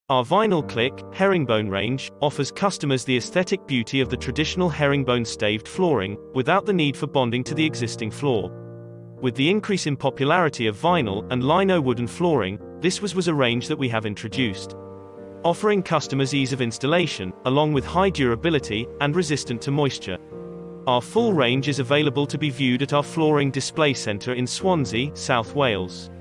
Our vinyl click, herringbone range, offers customers the aesthetic beauty of the traditional herringbone staved flooring, without the need for bonding to the existing floor. With the increase in popularity of vinyl and lino wooden flooring, this was a range that we have introduced, offering customers ease of installation, along with high durability, and resistant to moisture. Our full range is available to be viewed at our flooring display centre in Swansea, South Wales.